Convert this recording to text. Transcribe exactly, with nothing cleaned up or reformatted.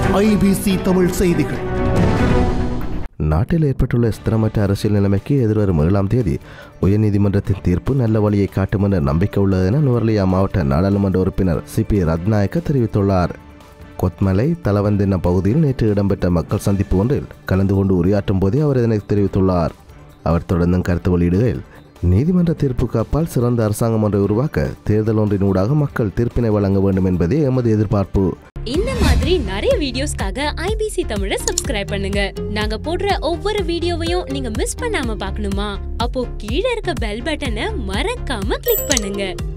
IBC Tamil செய்திகள். நாட்டில் ஏற்பட்டுள்ள ஸ்திரமற்ற அரசியல் நிலைமைக்கு எதிர்வரும் ஏழாம் தேதி உயர்நீதிமன்றத்தின் தீர்ப்பு நல்ல வழியை காட்டும் என்ற நம்பிக்கை உள்ளது என நுவர்லியா மாவட்ட நாடாளுமன்ற உறுப்பினர் சி பி ரத்நாயக்க தெரிவித்துள்ளார். கொத்மலை தலவந்தின பகுதியில் நேற்று இடம்பெற்ற மக்கள் சந்திப்பு ஒன்றில் கலந்து கொண்டு உரையாற்றும் போதே அவர் இதனை தெரிவித்துள்ளார். அவர் தொடர்ந்தும் கருத்து வெளியிடுகையில், நீதிமன்ற தீர்ப்புக்கு அப்பால் சிறந்த அரசாங்கம் ஒன்றை உருவாக்க தேர்தல் ஒன்றின் ஊடாக மக்கள் தீர்ப்பினை வழங்க வேண்டும் என்பதே எமது எதிர்பார்ப்பு. இந்த மாதிரி நிறைய வீடியோஸ்க்காக ஐபிசி தமிழை சப்ஸ்கிரைப் பண்ணுங்க. நாங்க போடுற ஒவ்வொரு வீடியோவையும் நீங்க மிஸ் பண்ணாம பார்க்கணுமா? அப்போ கீழே இருக்க பெல் பட்டனை மறக்காம கிளிக் பண்ணுங்க.